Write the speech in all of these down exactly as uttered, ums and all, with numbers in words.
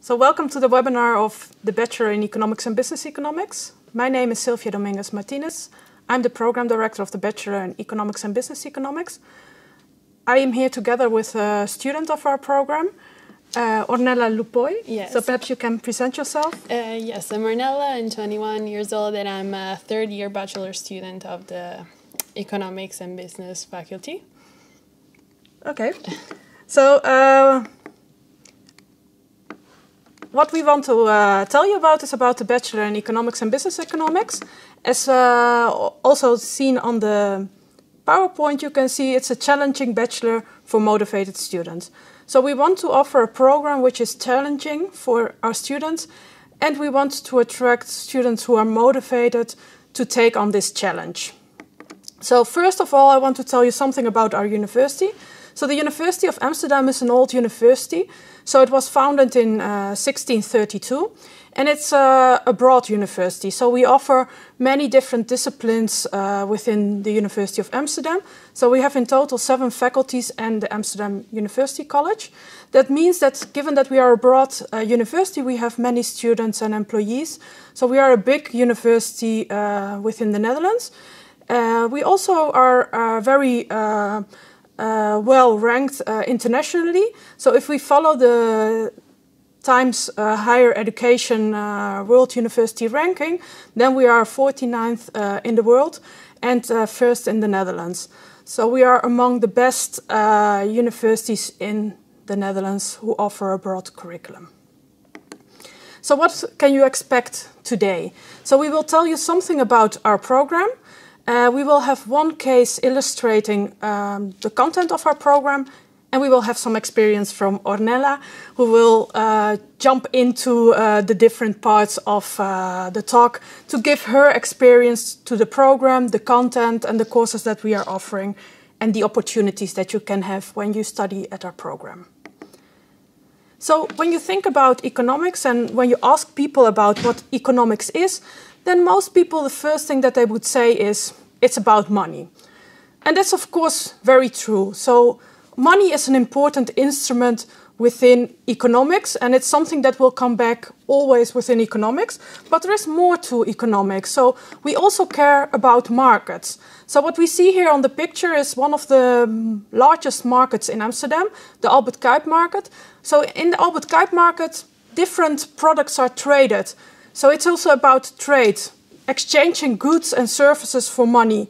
So welcome to the webinar of the Bachelor in Economics and Business Economics. My name is Silvia Dominguez Martinez. I'm the Program Director of the Bachelor in Economics and Business Economics. I am here together with a student of our program, uh, Ornella Lupoy. Yes. So perhaps you can present yourself. Uh, yes, I'm Ornella, I'm twenty-one years old, and I'm a third year bachelor student of the Economics and Business faculty. Okay. So uh, what we want to uh, tell you about is about the Bachelor in Economics and Business Economics. As uh, also seen on the PowerPoint, you can see it's a challenging bachelor for motivated students. So we want to offer a program which is challenging for our students, and we want to attract students who are motivated to take on this challenge. So first of all, I want to tell you something about our university. So the University of Amsterdam is an old university. So it was founded in uh, sixteen thirty-two, and it's uh, a broad university. So we offer many different disciplines uh, within the University of Amsterdam. So we have in total seven faculties and the Amsterdam University College. That means that given that we are a broad uh, university, we have many students and employees. So we are a big university uh, within the Netherlands. Uh, we also are uh, very uh, Uh, well ranked uh, internationally. So if we follow the Times uh, Higher Education uh, World University Ranking, then we are forty-ninth uh, in the world and uh, first in the Netherlands. So we are among the best uh, universities in the Netherlands who offer a broad curriculum. So what can you expect today? So we will tell you something about our program. Uh, we will have one case illustrating um, the content of our program, and we will have some experience from Ornella, who will uh, jump into uh, the different parts of uh, the talk to give her experience to the program, the content, and the courses that we are offering, and the opportunities that you can have when you study at our program. So when you think about economics and when you ask people about what economics is, then most people, the first thing that they would say is, it's about money. And that's of course very true. So money is an important instrument within economics, and it's something that will come back always within economics, but there is more to economics. So we also care about markets. So what we see here on the picture is one of the largest markets in Amsterdam, the Albert Kuip market. So in the Albert Kuip market, different products are traded. So it's also about trade, exchanging goods and services for money.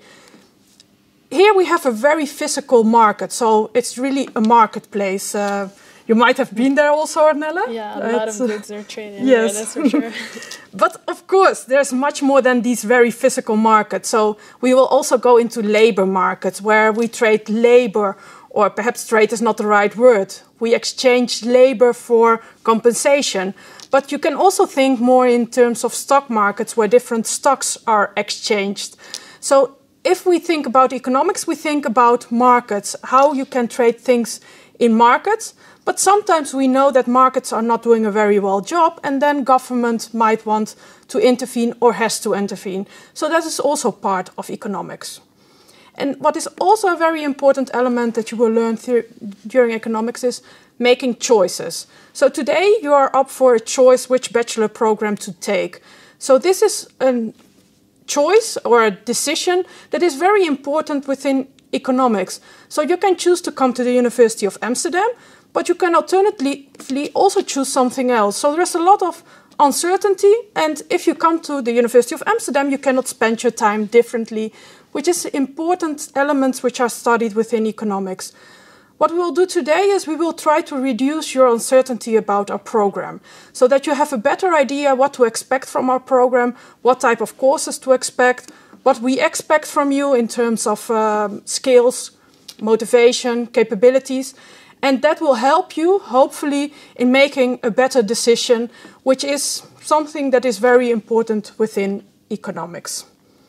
Here we have a very physical market, so it's really a marketplace. Uh, you might have been there also, Ornella. Yeah, a lot it's, of goods are traded yes. there, that's for sure. But of course, there's much more than these very physical markets. So we will also go into labor markets where we trade labor, or perhaps trade is not the right word. We exchange labor for compensation. But you can also think more in terms of stock markets where different stocks are exchanged. So if we think about economics, we think about markets, how you can trade things in markets. But sometimes we know that markets are not doing a very well job, and then government might want to intervene or has to intervene. So that is also part of economics. And what is also a very important element that you will learn during economics is making choices. So today you are up for a choice which bachelor program to take. So this is a choice or a decision that is very important within economics. So you can choose to come to the University of Amsterdam, but you can alternatively also choose something else. So there's a lot of uncertainty, and if you come to the University of Amsterdam, you cannot spend your time differently, which is important elements which are studied within economics. What we will do today is we will try to reduce your uncertainty about our program so that you have a better idea what to expect from our program, what type of courses to expect, what we expect from you in terms of um, skills, motivation, capabilities. And that will help you, hopefully, in making a better decision, which is something that is very important within economics.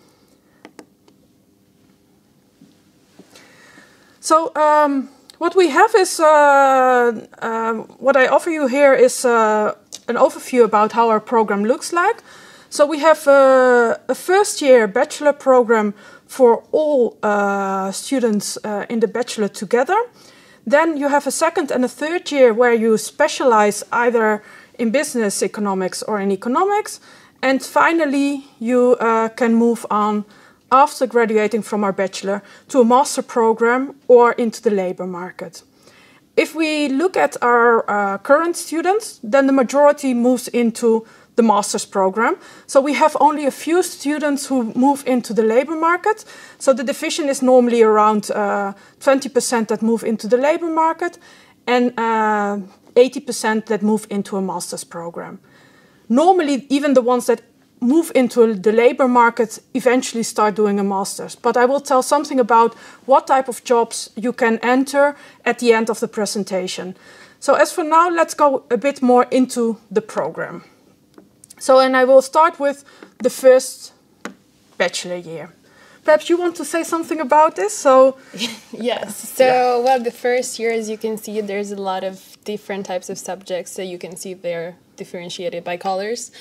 So, um, what we have is, uh, uh, what I offer you here is uh, an overview about how our program looks like. So we have a, a first year bachelor program for all uh, students uh, in the bachelor together. Then you have a second and a third year where you specialize either in business economics or in economics. And finally, you uh, can move on after graduating from our bachelor to a master program or into the labor market. If we look at our uh, current students, then the majority moves into the master's program. So we have only a few students who move into the labor market. So the division is normally around uh, twenty percent that move into the labor market and uh, eighty percent that move into a master's program. Normally, even the ones that move into the labor market eventually start doing a master's. But I will tell something about what type of jobs you can enter at the end of the presentation. So as for now, let's go a bit more into the program. So, and I will start with the first bachelor year. Perhaps you want to say something about this? So, yes. So, yeah. Well, the first year, as you can see, there's a lot of different types of subjects. So you can see they're differentiated by colors.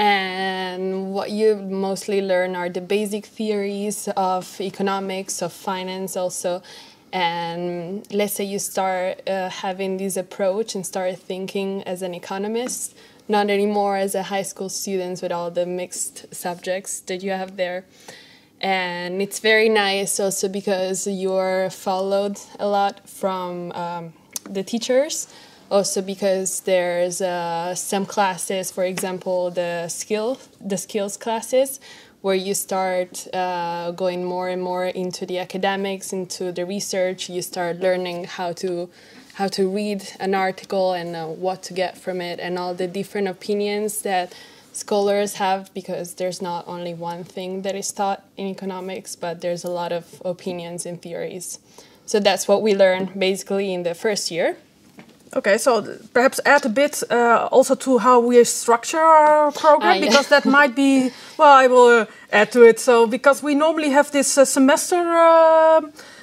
And what you mostly learn are the basic theories of economics, of finance also. And let's say you start uh, having this approach and start thinking as an economist, not anymore as a high school student with all the mixed subjects that you have there. And it's very nice also because you're followed a lot from um, the teachers. Also because there's uh, some classes, for example, the skill, the skills classes, where you start uh, going more and more into the academics, into the research. You start learning how to how to read an article and uh, what to get from it, and all the different opinions that scholars have, because there's not only one thing that is taught in economics, but there's a lot of opinions and theories. So that's what we learn basically in the first year. Okay, so perhaps add a bit uh, also to how we structure our program, uh, yeah. because that might be, well, I will uh, add to it. So, because we normally have this uh, semester uh,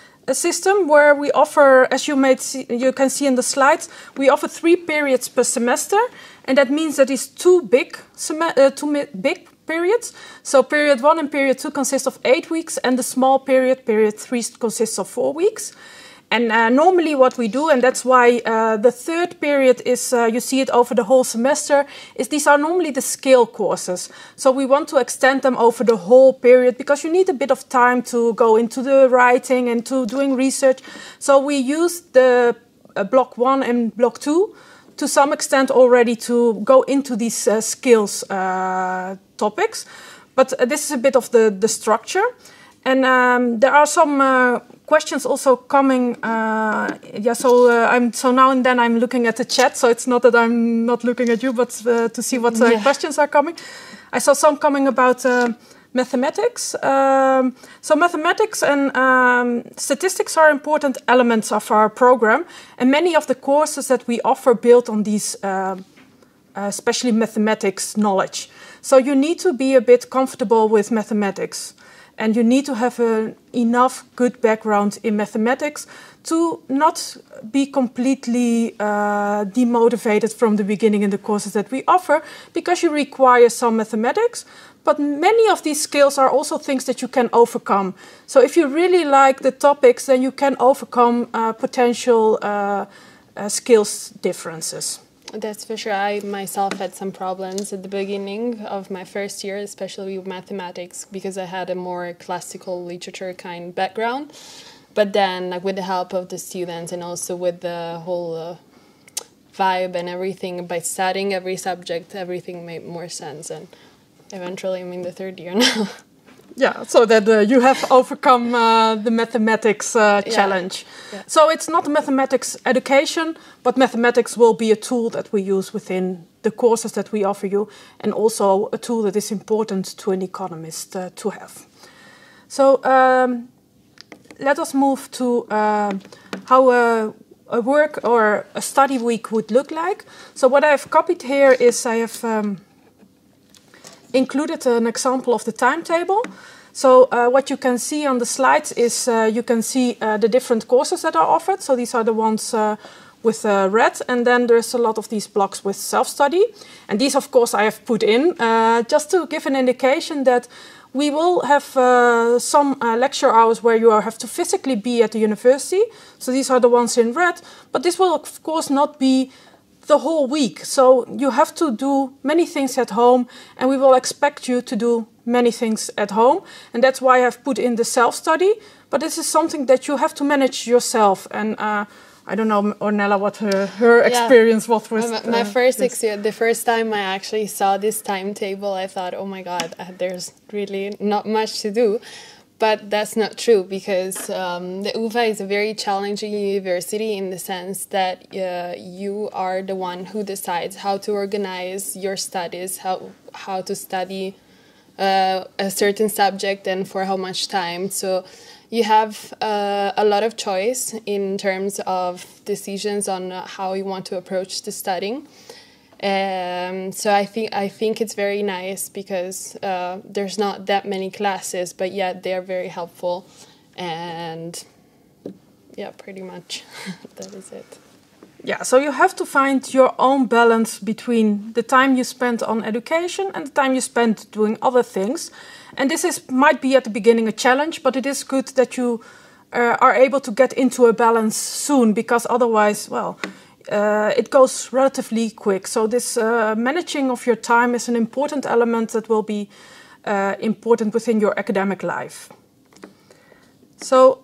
system where we offer, as you may see, you can see in the slides, we offer three periods per semester, and that means that it's two big, uh, two big periods. So period one and period two consist of eight weeks, and the small period, period three, consists of four weeks. And uh, normally what we do, and that's why uh, the third period is, uh, you see it over the whole semester, is these are normally the scale courses. So we want to extend them over the whole period because you need a bit of time to go into the writing and to doing research. So we use the uh, block one and block two to some extent already to go into these uh, skills uh, topics. But uh, this is a bit of the, the structure. And um, there are some uh, questions also coming. Uh, yeah, so uh, I'm so now and then I'm looking at the chat. So it's not that I'm not looking at you, but uh, to see what uh, yeah. questions are coming. I saw some coming about uh, mathematics. Um, so mathematics and um, statistics are important elements of our program, and many of the courses that we offer build on these, uh, especially mathematics knowledge. So you need to be a bit comfortable with mathematics. And you need to have a, enough good background in mathematics to not be completely uh, demotivated from the beginning in the courses that we offer, because you require some mathematics. But many of these skills are also things that you can overcome. So if you really like the topics, then you can overcome uh, potential uh, uh, skills differences. That's for sure. I myself had some problems at the beginning of my first year, especially with mathematics, because I had a more classical literature kind background. But then, like, with the help of the students and also with the whole uh, vibe and everything, by studying every subject, everything made more sense. And eventually I'm in the third year now. Yeah, so that uh, you have overcome uh, the mathematics uh, yeah. challenge. Yeah. So it's not mathematics education, but mathematics will be a tool that we use within the courses that we offer you, and also a tool that is important to an economist uh, to have. So um, let us move to uh, how a, a work or a study week would look like. So what I've copied here is I have... Um, included an example of the timetable. So uh, what you can see on the slides is uh, you can see uh, the different courses that are offered. So these are the ones uh, with uh, red, and then there's a lot of these blocks with self-study. And these, of course, I have put in uh, just to give an indication that we will have uh, some uh, lecture hours where you have to physically be at the university. So these are the ones in red, but this will, of course, not be the whole week. So you have to do many things at home, and we will expect you to do many things at home. And that's why I've put in the self-study. But this is something that you have to manage yourself. And uh, I don't know, Ornella, what her, her yeah. experience was with My, my uh, first experience, the first time I actually saw this timetable, I thought, oh my God, uh, there's really not much to do. But that's not true, because um, the U vA is a very challenging university in the sense that uh, you are the one who decides how to organize your studies, how, how to study uh, a certain subject and for how much time. So you have uh, a lot of choice in terms of decisions on how you want to approach the studying. Um, so I think I think it's very nice because uh, there's not that many classes, but yet they are very helpful, and yeah, pretty much that is it. Yeah, so you have to find your own balance between the time you spend on education and the time you spend doing other things. And this is might be at the beginning a challenge, but it is good that you uh, are able to get into a balance soon, because otherwise, well, uh, it goes relatively quick. So this uh, managing of your time is an important element that will be uh, important within your academic life. So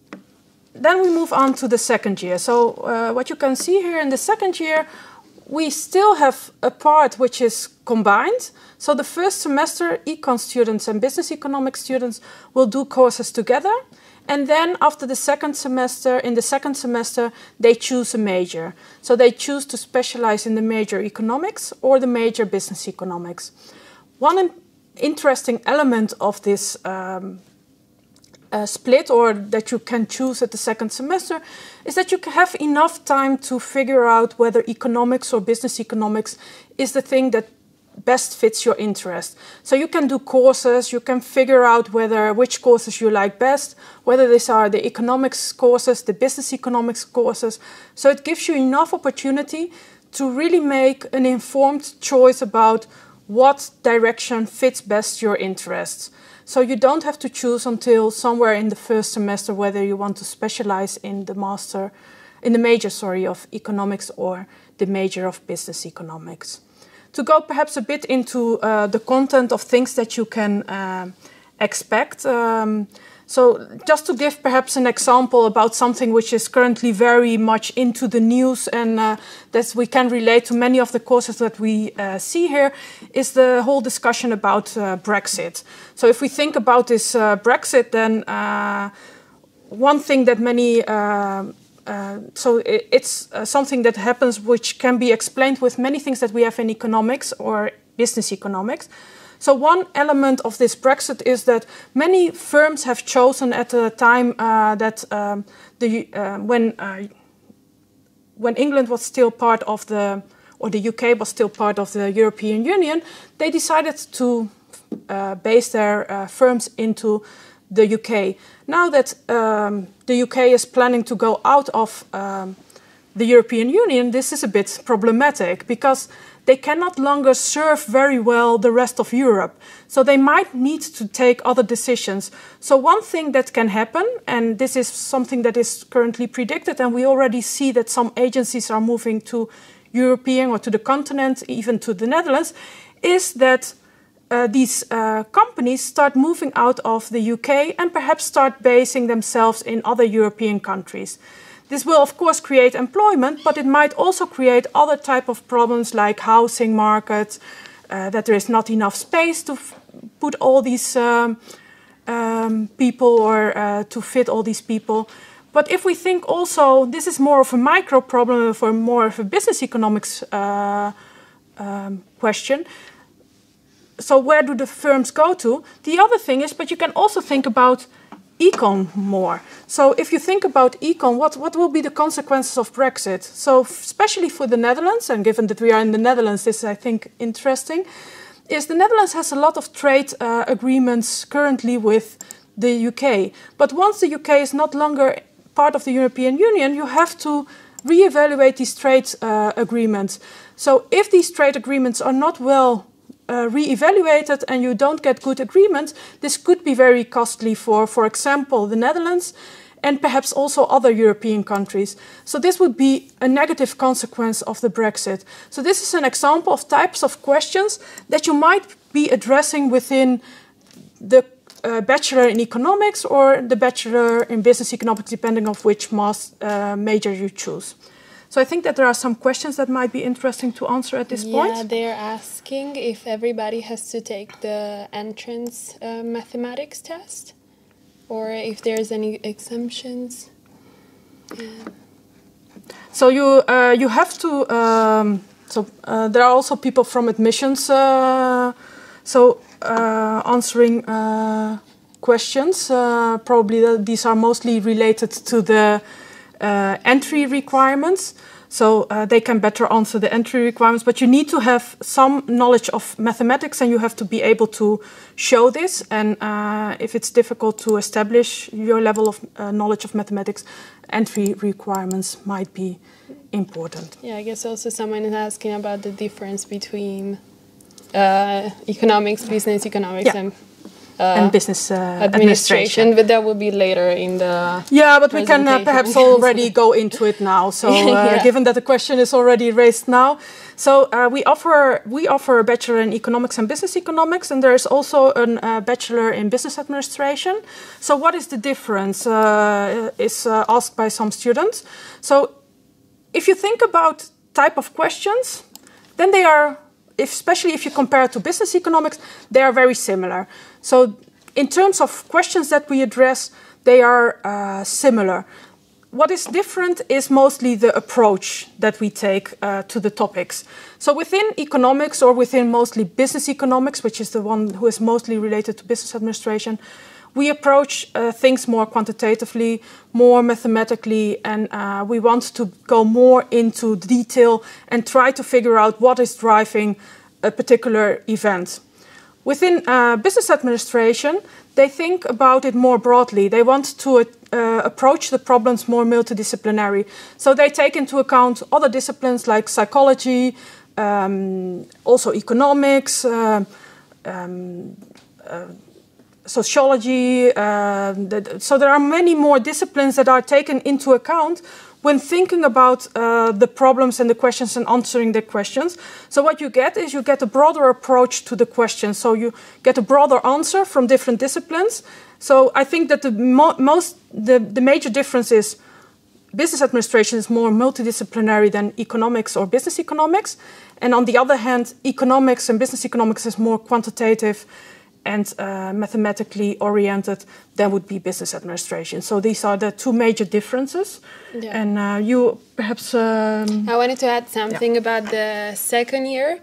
then we move on to the second year. So uh, what you can see here in the second year, we still have a part which is combined. So the first semester, econ students and business economics students will do courses together. And then after the second semester, in the second semester, they choose a major. So they choose to specialize in the major economics or the major business economics. One interesting element of this um, uh, split, or that you can choose at the second semester, is that you have enough time to figure out whether economics or business economics is the thing that best fits your interest. So you can do courses, you can figure out whether which courses you like best, whether these are the economics courses, the business economics courses. So it gives you enough opportunity to really make an informed choice about what direction fits best your interests. So you don't have to choose until somewhere in the first semester whether you want to specialize in the master, in the major, sorry, of economics or the major of business economics. To go perhaps a bit into uh, the content of things that you can uh, expect. Um, so just to give perhaps an example about something which is currently very much into the news and uh, that we can relate to many of the courses that we uh, see here, is the whole discussion about uh, Brexit. So if we think about this uh, Brexit, then uh, one thing that many uh, Uh, so it, it's uh, something that happens which can be explained with many things that we have in economics or business economics. So one element of this Brexit is that many firms have chosen at the time uh, that um, the uh, when uh, when England was still part of the, or the U K was still part of the European Union, they decided to uh, base their uh, firms into the U K. Now that um, the U K is planning to go out of um, the European Union, this is a bit problematic because they can not longer serve very well the rest of Europe. So they might need to take other decisions. So one thing that can happen, and this is something that is currently predicted, and we already see that some agencies are moving to European or to the continent, even to the Netherlands, is that Uh, these uh, companies start moving out of the U K and perhaps start basing themselves in other European countries. This will of course create employment, but it might also create other type of problems like housing markets, uh, that there is not enough space to f put all these um, um, people or uh, to fit all these people. But if we think also, this is more of a micro problem for more of a business economics uh, um, question. So where do the firms go to? The other thing is, but you can also think about econ more. So if you think about econ, what, what will be the consequences of Brexit? So especially for the Netherlands, and given that we are in the Netherlands, this is, I think, interesting, is the Netherlands has a lot of trade uh, agreements currently with the U K. But once the U K is not longer part of the European Union, you have to reevaluate these trade uh, agreements. So if these trade agreements are not well Uh, re-evaluated and you don't get good agreements, this could be very costly for, for example, the Netherlands. and perhaps also other European countries. So this would be a negative consequence of the Brexit. So this is an example of types of questions that you might be addressing within the uh, Bachelor in Economics or the Bachelor in Business Economics, depending on which mas uh, major you choose. So I think that there are some questions that might be interesting to answer at this yeah, point. Yeah, they're asking if everybody has to take the entrance uh, mathematics test, or if there's any exemptions. Yeah. So you uh, you have to. Um, so uh, there are also people from admissions. Uh, so uh, answering uh, questions. Uh, probably these are mostly related to the uh, entry requirements. So uh, they can better answer the entry requirements, but you need to have some knowledge of mathematics, and you have to be able to show this. And uh, if it's difficult to establish your level of uh, knowledge of mathematics, entry requirements might be important. Yeah, I guess also someone is asking about the difference between uh, economics, business economics, yeah. and Uh, and business uh, administration. administration, but that will be later in the yeah, but we can uh, perhaps already go into it now. So, uh, yeah. given that the question is already raised now, so uh, we offer we offer a bachelor in economics and business economics, and there is also a uh, bachelor in business administration. So, what is the difference? Uh, is uh, asked by some students. So, if you think about type of questions, then they are. If, especially if you compare it to business economics, they are very similar. So in terms of questions that we address, they are uh, similar. What is different is mostly the approach that we take uh, to the topics. So within economics, or within mostly business economics, which is the one who is mostly related to business administration, we approach uh, things more quantitatively, more mathematically, and uh, we want to go more into detail and try to figure out what is driving a particular event. Within uh, business administration, they think about it more broadly. They want to uh, approach the problems more multidisciplinary. So they take into account other disciplines like psychology, um, also economics, uh, um, uh, sociology. Uh, so there are many more disciplines that are taken into account when thinking about uh, the problems and the questions and answering the questions. So what you get is you get a broader approach to the question. So you get a broader answer from different disciplines. So I think that the mo most the, the major difference is business administration is more multidisciplinary than economics or business economics. And on the other hand, economics and business economics is more quantitative and uh, mathematically oriented than would be business administration. So these are the two major differences. Yeah. And uh, you perhaps... Um, I wanted to add something yeah. about the second year.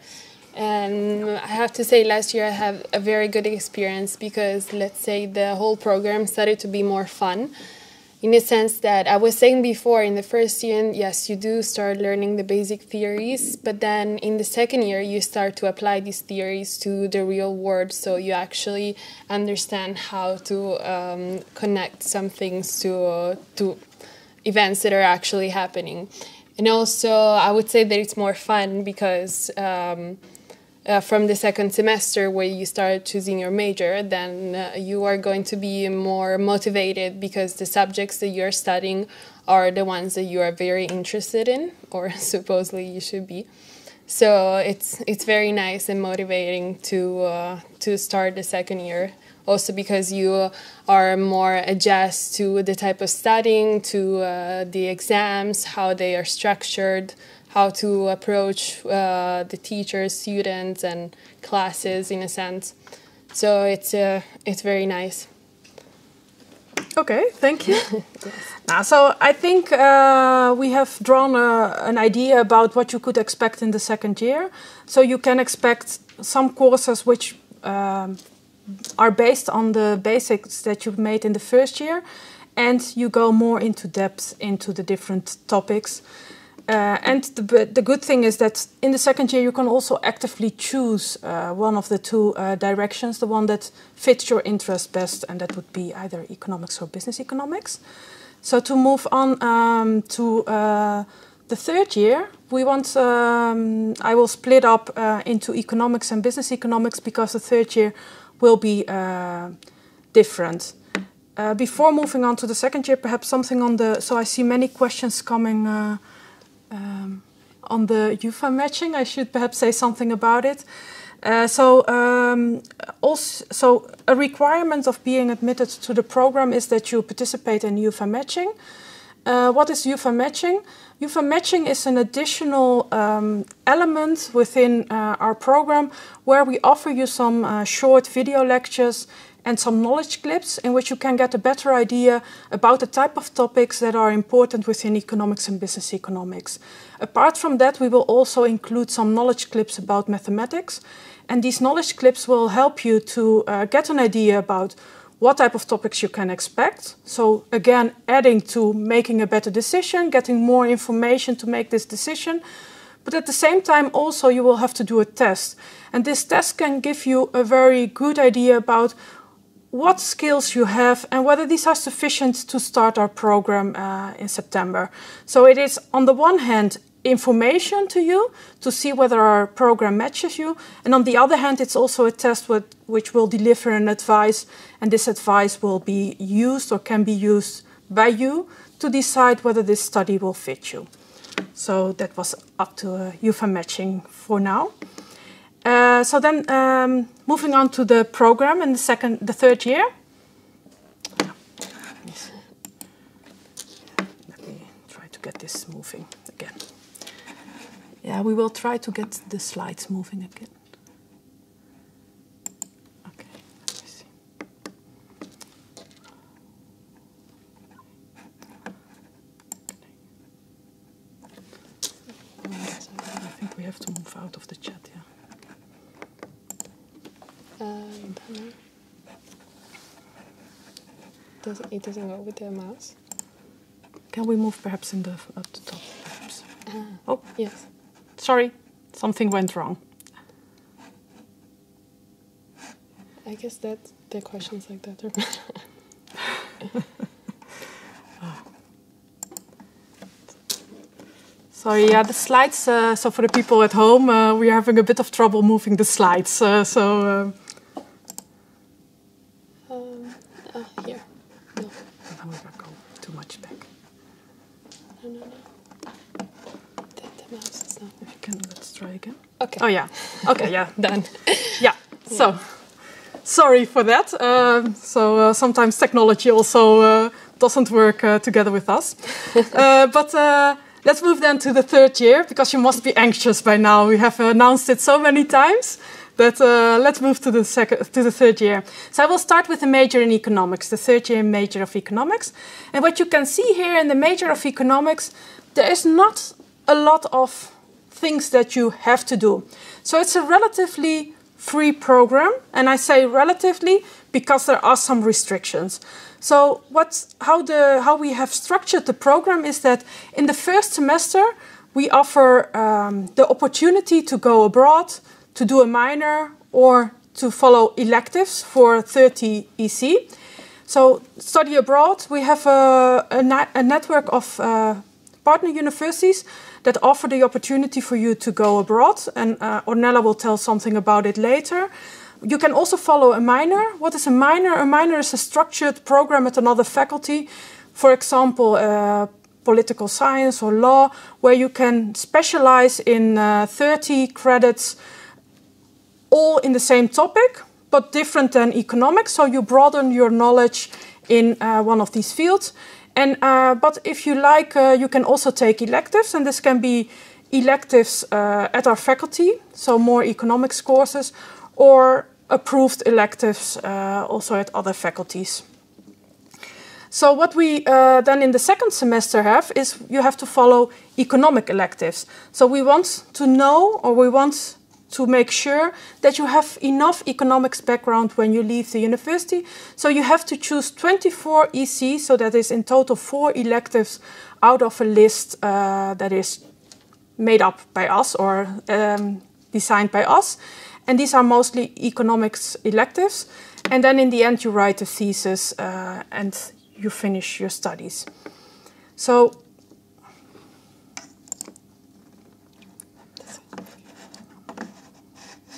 And I have to say last year I have a very good experience because, let's say, the whole program started to be more fun. In the sense that I was saying before, in the first year, yes, you do start learning the basic theories, but then in the second year, you start to apply these theories to the real world, so you actually understand how to um, connect some things to, uh, to events that are actually happening. And also, I would say that it's more fun because um, Uh, from the second semester where you start choosing your major, then uh, you are going to be more motivated because the subjects that you're studying are the ones that you are very interested in, or supposedly you should be. So it's it's very nice and motivating to uh, to start the second year. Also because you are more adjust to the type of studying, to uh, the exams, how they are structured, how to approach uh, the teachers, students, and classes in a sense. So it's uh, it's very nice. Okay, thank you. Yes. Now, so I think uh, we have drawn a, an idea about what you could expect in the second year. So you can expect some courses which um, are based on the basics that you've made in the first year, and you go more into depth into the different topics. Uh, and the, the good thing is that in the second year you can also actively choose uh, one of the two uh, directions, the one that fits your interest best, and that would be either economics or business economics. So to move on um, to uh, the third year, we want, um, I will split up uh, into economics and business economics because the third year will be uh, different. Uh, before moving on to the second year, perhaps something on the... So I see many questions coming uh, um, on the U F A matching. I should perhaps say something about it. Uh, so, um, also, so a requirement of being admitted to the program is that you participate in U F A matching. Uh, what is U F A matching? U F A matching is an additional um, element within uh, our program where we offer you some uh, short video lectures and some knowledge clips in which you can get a better idea about the type of topics that are important within economics and business economics. Apart from that, we will also include some knowledge clips about mathematics, and these knowledge clips will help you to uh, get an idea about what type of topics you can expect. So again, adding to making a better decision, getting more information to make this decision. But at the same time, also you will have to do a test. And this test can give you a very good idea about what skills you have and whether these are sufficient to start our program uh, in September. So it is, on the one hand, information to you to see whether our program matches you. And on the other hand, it's also a test with, which will deliver an advice. And this advice will be used or can be used by you to decide whether this study will fit you. So that was up to uh, U F A matching for now. Uh, so then, um, moving on to the program in the second, the third year. Let me try to get this moving again. Yeah, we will try to get the slides moving again. Okay, let me see. I think we have to move out of the chat, yeah. Um, does it doesn't go with the mouse? Can we move perhaps in the at the top? Perhaps. Ah, oh yes. Sorry, something went wrong. I guess that the questions like that are. oh. Sorry, yeah, the slides. Uh, so for the people at home, uh, we are having a bit of trouble moving the slides. Uh, so. Uh, um, uh, here. No. Now we go too much back. No, no, no. The, the mouse is not. If you can, let's try again. Okay. Oh yeah. Okay, yeah, done. Yeah. So, sorry for that. Um, so uh, sometimes technology also uh, doesn't work uh, together with us. uh, but. Uh, Let's move then to the third year, because you must be anxious by now. We have announced it so many times that uh, let's move to the second, to the third year. So I will start with the major in economics, the third year major of economics. And what you can see here in the major of economics, there is not a lot of things that you have to do. So it's a relatively free program, and I say relatively because there are some restrictions. So what, how, the, how we have structured the program is that in the first semester we offer um, the opportunity to go abroad, to do a minor, or to follow electives for thirty E C. So study abroad, we have a, a, a network of uh, partner universities that offer the opportunity for you to go abroad, and uh, Ornella will tell something about it later. You can also follow a minor. What is a minor? A minor is a structured program at another faculty. For example, uh, political science or law, where you can specialize in uh, thirty credits, all in the same topic, but different than economics. So you broaden your knowledge in uh, one of these fields. And uh, but if you like, uh, you can also take electives, and this can be electives uh, at our faculty, so more economics courses, or approved electives uh, also at other faculties. So what we uh, then in the second semester have is you have to follow economic electives. So we want to know, or we want to make sure that you have enough economics background when you leave the university. So you have to choose twenty-four E C, so that is in total four electives out of a list uh, that is made up by us or um, designed by us. And these are mostly economics electives. And then in the end you write a thesis uh, and you finish your studies. So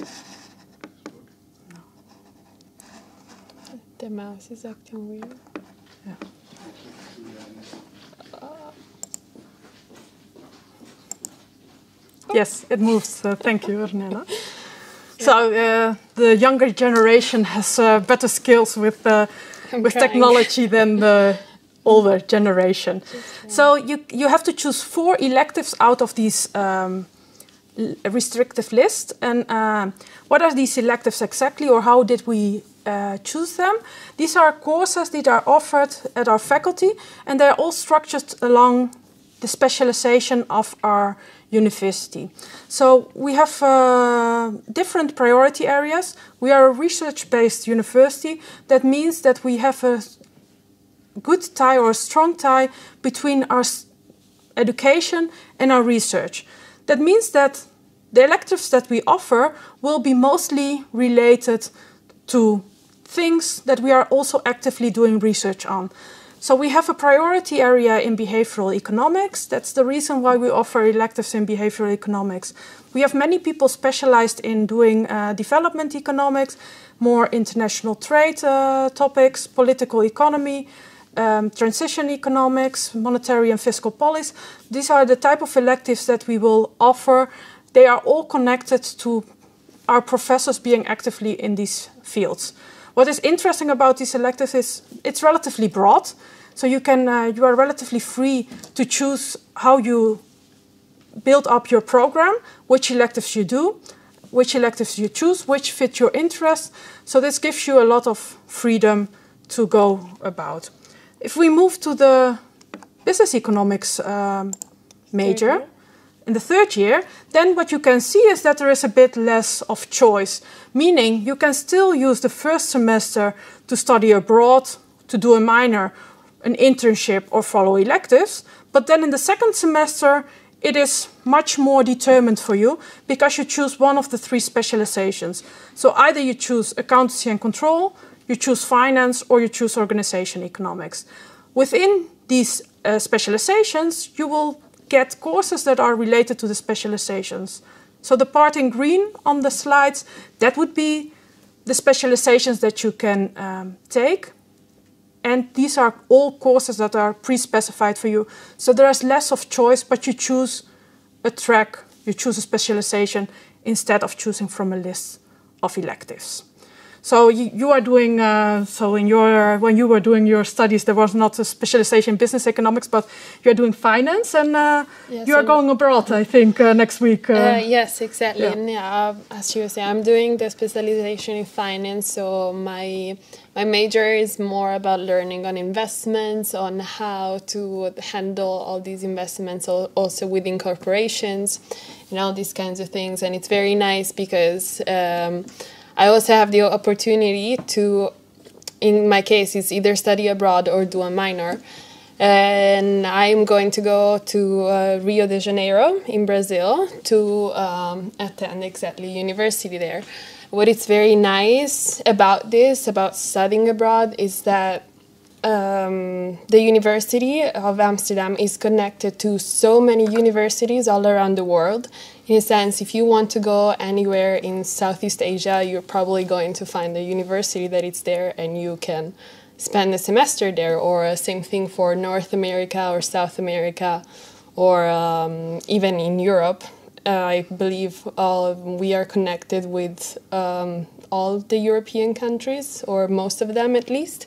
the mouse is acting weird. Yeah. Yes, it moves. Uh, thank you, Ernella. So uh, the younger generation has uh, better skills with uh, with trying. technology than the older generation. So you you have to choose four electives out of these um, restrictive list. And uh, what are these electives exactly, or how did we uh, choose them? These are courses that are offered at our faculty, and they're all structured along the specialization of our university. So we have uh, different priority areas. We are a research-based university. That means that we have a good tie or a strong tie between our education and our research. That means that the electives that we offer will be mostly related to things that we are also actively doing research on. So we have a priority area in behavioral economics. That's the reason why we offer electives in behavioral economics. We have many people specialized in doing uh, development economics, more international trade uh, topics, political economy, um, transition economics, monetary and fiscal policy. These are the type of electives that we will offer. They are all connected to our professors being actively in these fields. What is interesting about these electives is it's relatively broad. So you can uh, you are relatively free to choose how you build up your program, which electives you do, which electives you choose, which fit your interests. So this gives you a lot of freedom to go about. If we move to the business economics um, major, in the third year, then what you can see is that there is a bit less of choice, meaning you can still use the first semester to study abroad, to do a minor, an internship, or follow electives. But then in the second semester, it is much more determined for you because you choose one of the three specializations. So either you choose accountancy and control, you choose finance, or you choose organization economics. Within these uh, specializations, you will get courses that are related to the specializations. So the part in green on the slides, that would be the specializations that you can um, take. And these are all courses that are pre-specified for you. So there is less of choice, but you choose a track, you choose a specialization instead of choosing from a list of electives. So you, you are doing, uh, so in your, when you were doing your studies, there was not a specialization in business economics, but you're doing finance, and uh, yes, you are going abroad, I think, uh, next week. Uh, uh, yes, exactly. Yeah. And yeah, as you say, I'm doing the specialization in finance, so my my major is more about learning on investments, on how to handle all these investments, also within corporations, and all these kinds of things. And it's very nice because um, I also have the opportunity to, in my case, it's either study abroad or do a minor. And I'm going to go to uh, Rio de Janeiro in Brazil to um, attend exactly university there. What is very nice about this, about studying abroad, is that um, the University of Amsterdam is connected to so many universities all around the world. In a sense, if you want to go anywhere in Southeast Asia, you're probably going to find a university that is there and you can spend a semester there, or same thing for North America or South America, or um, even in Europe. Uh, I believe uh, we are connected with um, all the European countries, or most of them at least.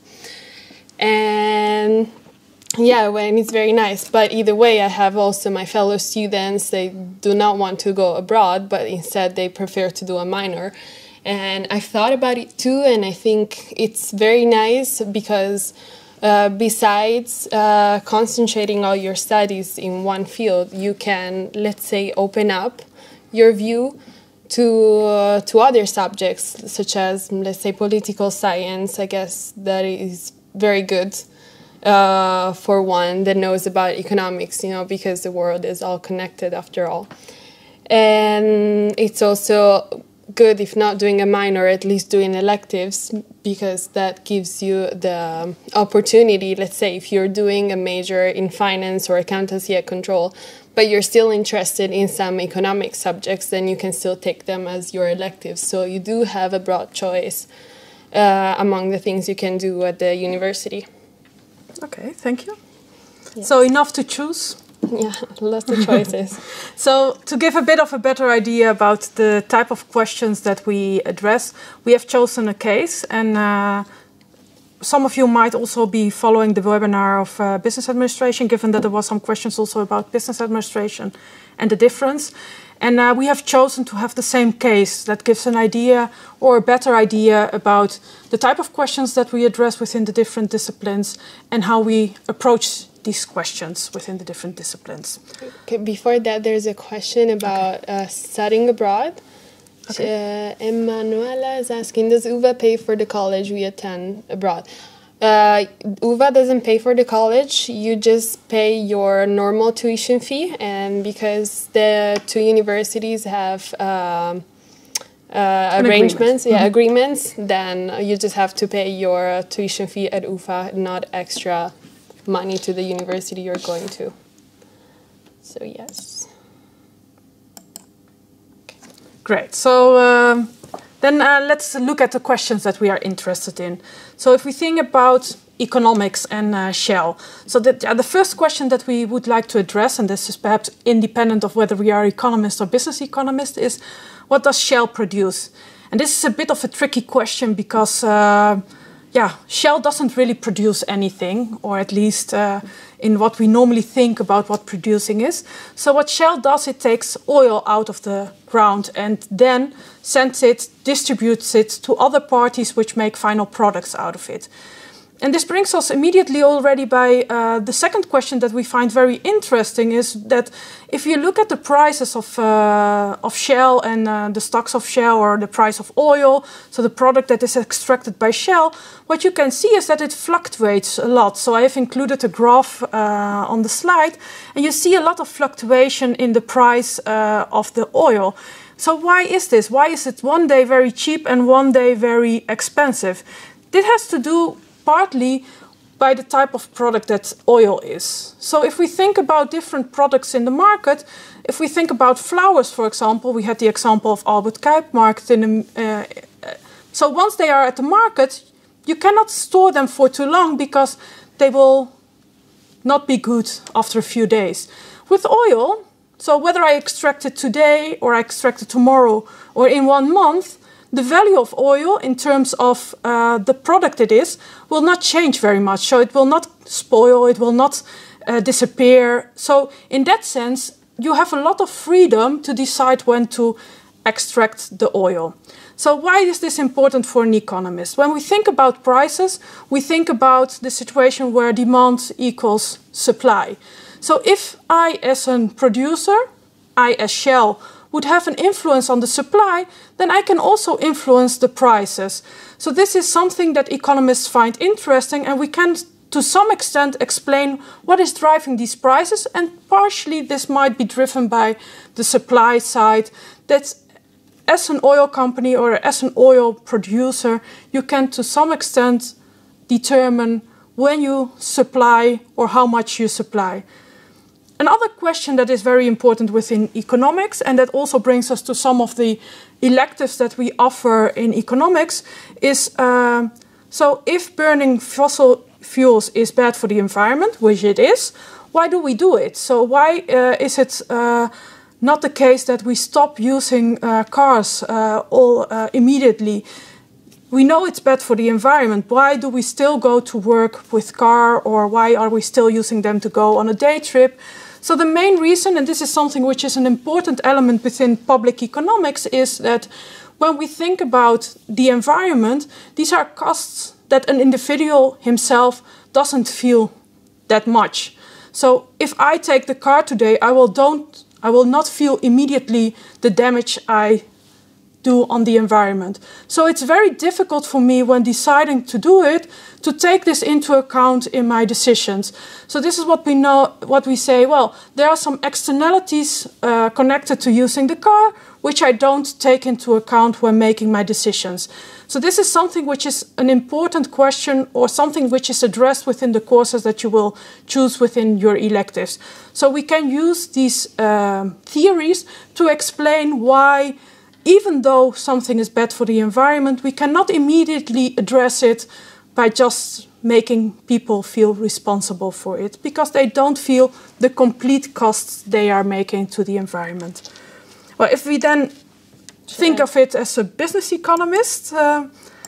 And yeah, when it's very nice. But either way, I have also my fellow students, they do not want to go abroad, but instead they prefer to do a minor. And I've thought about it too, and I think it's very nice because uh, besides uh, concentrating all your studies in one field, you can, let's say, open up your view to uh, to other subjects, such as, let's say, political science. I guess that is very good uh, for one that knows about economics, you know, because the world is all connected after all. And it's also good if not doing a minor, at least doing electives, because that gives you the opportunity, let's say if you're doing a major in finance or accountancy at control, but you're still interested in some economic subjects, then you can still take them as your electives. So you do have a broad choice uh, among the things you can do at the university. Okay, thank you. Yes. So enough to choose. Yeah, lots of choices. So to give a bit of a better idea about the type of questions that we address, we have chosen a case, and uh, some of you might also be following the webinar of uh, business administration, given that there was some questions also about business administration and the difference. And uh, we have chosen to have the same case that gives an idea or a better idea about the type of questions that we address within the different disciplines and how we approach these questions within the different disciplines. Okay, before that, there's a question about okay. uh, studying abroad. Okay. Uh, Emanuela is asking, does U V A pay for the college we attend abroad? Uh, U V A doesn't pay for the college, you just pay your normal tuition fee, and because the two universities have um, uh, arrangements, agreement. yeah, mm-hmm. agreements, then you just have to pay your uh, tuition fee at U V A, not extra money to the university you're going to. So yes. Great. So um, then uh, let's look at the questions that we are interested in. So if we think about economics and uh, Shell, so that, uh, the first question that we would like to address, and this is perhaps independent of whether we are economists or business economists, is what does Shell produce? And this is a bit of a tricky question because uh, yeah, Shell doesn't really produce anything, or at least uh, in what we normally think about what producing is. So what Shell does, it takes oil out of the ground and then sends it, distributes it to other parties which make final products out of it. And this brings us immediately already by uh, the second question that we find very interesting, is that if you look at the prices of, uh, of Shell and uh, the stocks of Shell, or the price of oil, so the product that is extracted by Shell, what you can see is that it fluctuates a lot. So I have included a graph uh, on the slide, and you see a lot of fluctuation in the price uh, of the oil. So why is this? Why is it one day very cheap and one day very expensive? This has to do partly by the type of product that oil is. So if we think about different products in the market, if we think about flowers, for example, we had the example of Albert Kuip market. In the, uh, so once they are at the market, you cannot store them for too long because they will not be good after a few days. With oil, so whether I extract it today or I extract it tomorrow or in one month, the value of oil in terms of uh, the product it is will not change very much. So it will not spoil, it will not uh, disappear. So in that sense, you have a lot of freedom to decide when to extract the oil. So why is this important for an economist? When we think about prices, we think about the situation where demand equals supply. So if I, as a producer, I as Shell, would have an influence on the supply, then I can also influence the prices. So this is something that economists find interesting, and we can, to some extent, explain what is driving these prices, and partially this might be driven by the supply side, that as an oil company or as an oil producer, you can, to some extent, determine when you supply or how much you supply. Another question that is very important within economics, and that also brings us to some of the electives that we offer in economics, is uh, so if burning fossil fuels is bad for the environment, which it is, why do we do it? So why uh, is it uh, not the case that we stop using uh, cars uh, all uh, immediately? We know it's bad for the environment. Why do we still go to work with car, or why are we still using them to go on a day trip? So the main reason, and this is something which is an important element within public economics, is that when we think about the environment, these are costs that an individual himself doesn't feel that much. So if I take the car today, I will don't I will not feel immediately the damage I do on the environment. So it's very difficult for me when deciding to do it to take this into account in my decisions. So this is what we know, what we say, well, there are some externalities uh, connected to using the car, which I don't take into account when making my decisions. So this is something which is an important question, or something which is addressed within the courses that you will choose within your electives. So we can use these um, theories to explain why, even though something is bad for the environment, we cannot immediately address it by just making people feel responsible for it because they don't feel the complete costs they are making to the environment. Well, if we then sure. think of it as a business economist, uh,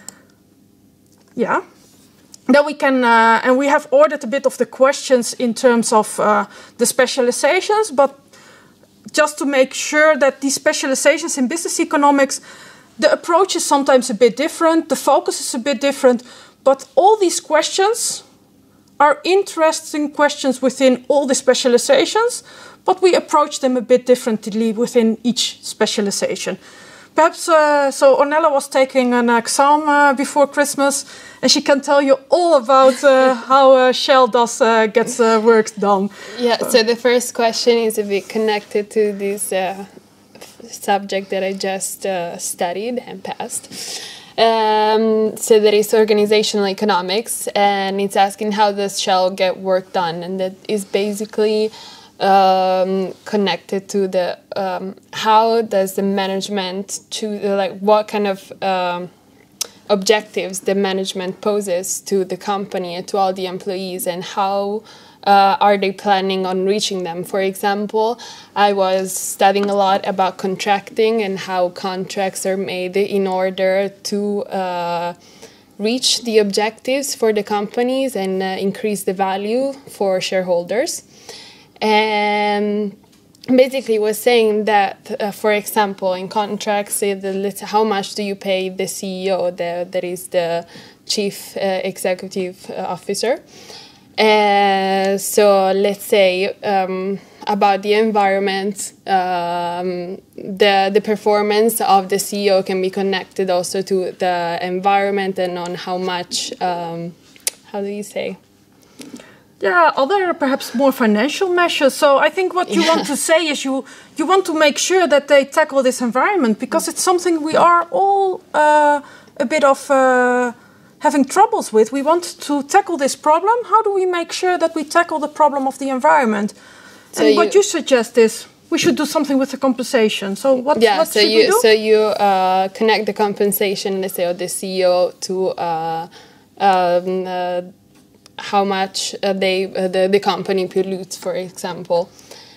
yeah, then we can, uh, and we have ordered a bit of the questions in terms of uh, the specializations, but just to make sure that these specializations in business economics, the approach is sometimes a bit different, the focus is a bit different, but all these questions are interesting questions within all the specializations, but we approach them a bit differently within each specialization. Perhaps, uh, so Ornella was taking an exam uh, before Christmas, and she can tell you all about uh, how uh, Shell does uh, gets uh, work done. Yeah, so the first question is a bit connected to this uh, subject that I just uh, studied and passed. Um, so that is organizational economics, and it's asking how does Shell get work done, and that is basically um, connected to the um, how does the management choose, like what kind of um, objectives the management poses to the company and to all the employees, and how Uh, are they planning on reaching them? For example, I was studying a lot about contracting and how contracts are made in order to uh, reach the objectives for the companies and uh, increase the value for shareholders. And basically was saying that, uh, for example, in contracts, say the, how much do you pay the C E O, the, that is the chief uh, executive officer. Uh, so let's say um, about the environment, um, the the performance of the C E O can be connected also to the environment and on how much, um, how do you say? Yeah, other perhaps more financial measures. So I think what you yeah. want to say is you you want to make sure that they tackle this environment because it's something we are all uh, a bit of uh, having troubles with. We want to tackle this problem. How do we make sure that we tackle the problem of the environment? So and you, what you suggest is we should do something with the compensation. So what, yeah, what so should you, we do? So you uh, connect the compensation, let's say, of the C E O to uh, um, uh, how much uh, they uh, the, the company pollutes, for example.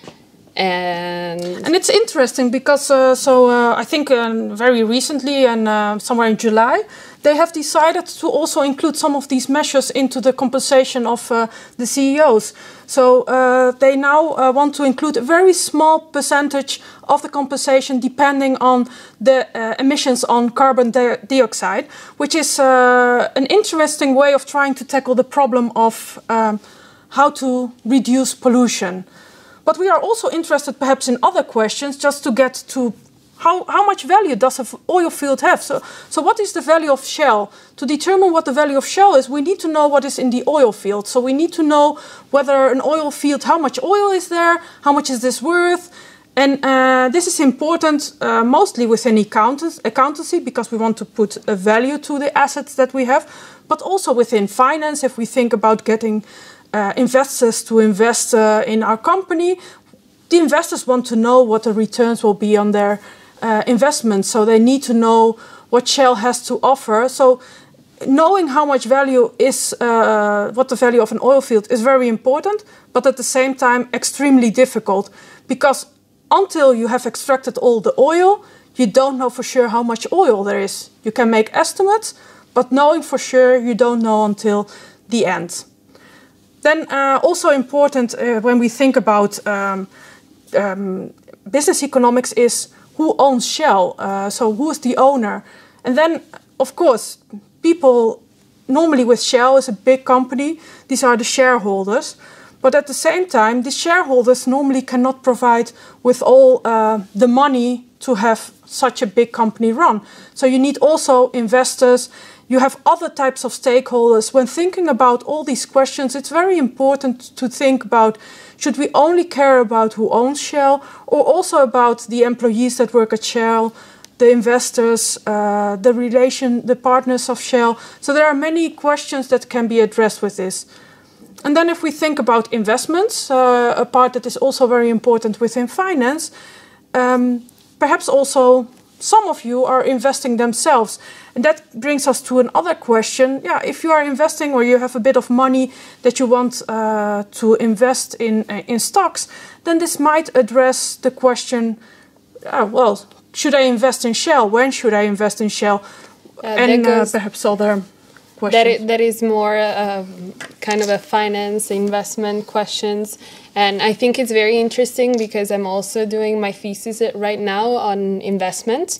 And, and it's interesting because uh, so uh, I think uh, very recently and uh, somewhere in July they have decided to also include some of these measures into the compensation of uh, the C E Os. So uh, they now uh, want to include a very small percentage of the compensation depending on the uh, emissions on carbon di dioxide, which is uh, an interesting way of trying to tackle the problem of um, how to reduce pollution. But we are also interested perhaps in other questions just to get to how, how much value does an oil field have? So, so what is the value of Shell? To determine what the value of Shell is, we need to know what is in the oil field. So we need to know whether an oil field, how much oil is there, how much is this worth? And uh, this is important uh, mostly within accountants, accountancy because we want to put a value to the assets that we have, but also within finance if we think about getting Uh, investors to invest uh, in our company. The investors want to know what the returns will be on their uh, investments, so they need to know what Shell has to offer. So knowing how much value is, uh, what the value of an oil field is very important, but at the same time extremely difficult because until you have extracted all the oil, you don't know for sure how much oil there is. You can make estimates, but knowing for sure you don't know until the end. Then uh, also important uh, when we think about um, um, business economics is who owns Shell, uh, so who is the owner? And then, of course, people normally with Shell is a big company, these are the shareholders. But at the same time, the shareholders normally cannot provide with all uh, the money to have such a big company run. So you need also investors. You have other types of stakeholders. When thinking about all these questions, it's very important to think about, should we only care about who owns Shell or also about the employees that work at Shell, the investors, uh, the relation, the partners of Shell. So there are many questions that can be addressed with this. And then if we think about investments, uh, a part that is also very important within finance, um, perhaps also some of you are investing themselves. And that brings us to another question. Yeah, if you are investing or you have a bit of money that you want uh, to invest in, uh, in stocks, then this might address the question, uh, well, should I invest in Shell? When should I invest in Shell? Uh, and uh, perhaps other questions. That is, that is more uh, kind of a finance investment questions. And I think it's very interesting because I'm also doing my thesis right now on investment.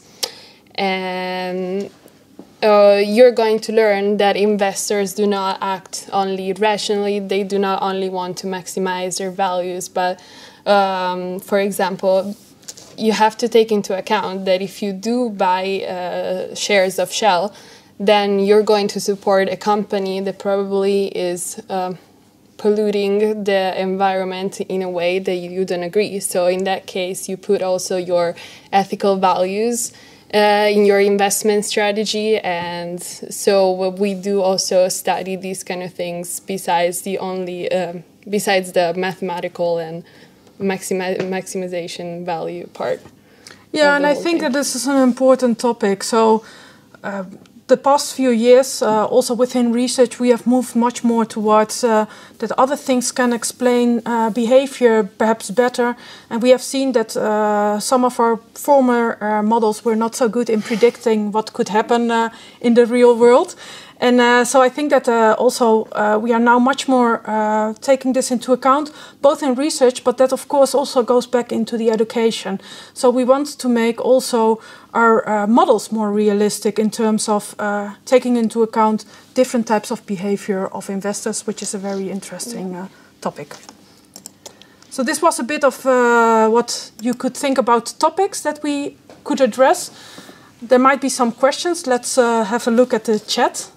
And uh, you're going to learn that investors do not act only rationally. They do not only want to maximize their values, but um, for example, you have to take into account that if you do buy uh, shares of Shell, then you're going to support a company that probably is um, polluting the environment in a way that you don't agree. So in that case, you put also your ethical values uh, in your investment strategy. And so we do also study these kind of things besides the only, um, besides the mathematical and maximi maximization value part. Yeah, and I think thing. that this is an important topic. So uh, the past few years, uh, also within research, we have moved much more towards uh, that other things can explain uh, behavior perhaps better. And we have seen that uh, some of our former uh, models were not so good in predicting what could happen uh, in the real world. And uh, so I think that uh, also uh, we are now much more uh, taking this into account, both in research, but that of course also goes back into the education. So we want to make also our uh, models more realistic in terms of uh, taking into account different types of behavior of investors, which is a very interesting uh, topic. So this was a bit of uh, what you could think about topics that we could address. There might be some questions. Let's uh, have a look at the chat.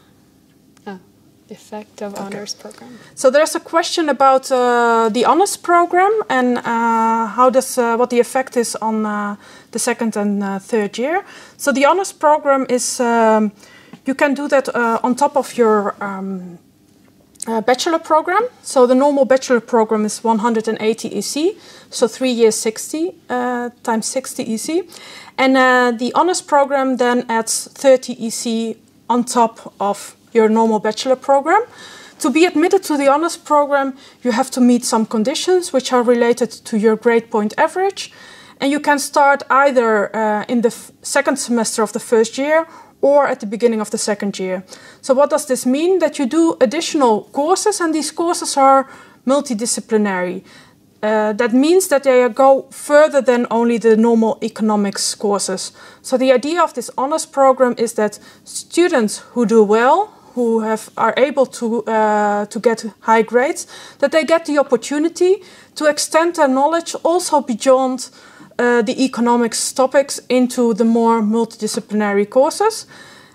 Effect of okay. honors program. So there's a question about uh, the honors program and uh, how does uh, what the effect is on uh, the second and uh, third year. So the honors program is um, you can do that uh, on top of your um, uh, bachelor program. So the normal bachelor program is one hundred eighty E C, so three years sixty uh, times sixty E C, and uh, the honors program then adds thirty E C on top of your normal bachelor program. To be admitted to the honors program, you have to meet some conditions which are related to your grade point average. And you can start either uh, in the f second semester of the first year or at the beginning of the second year. So what does this mean? That you do additional courses, and these courses are multidisciplinary. Uh, that means that they go further than only the normal economics courses. So the idea of this honors program is that students who do well, who have, are able to, uh, to get high grades, that they get the opportunity to extend their knowledge also beyond uh, the economics topics into the more multidisciplinary courses.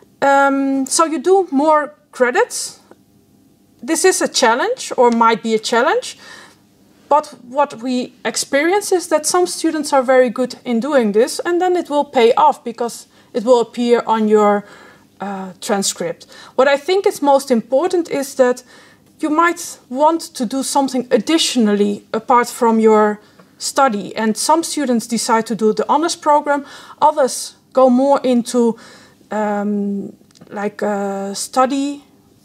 Um, so you do more credits. This is a challenge, or might be a challenge, but what we experience is that some students are very good in doing this, and then it will pay off because it will appear on your Uh, transcript. What I think is most important is that you might want to do something additionally apart from your study. And some students decide to do the honors program. Others go more into um, like uh, study